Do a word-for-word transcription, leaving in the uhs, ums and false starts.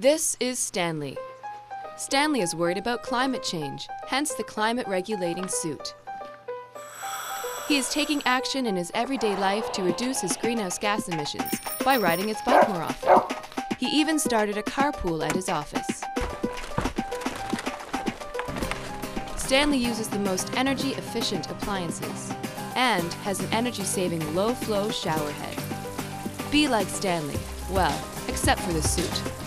This is Stanley. Stanley is worried about climate change, hence the climate regulating suit. He is taking action in his everyday life to reduce his greenhouse gas emissions by riding his bike more often. He even started a carpool at his office. Stanley uses the most energy-efficient appliances and has an energy-saving low-flow shower head. Be like Stanley, well, except for the suit.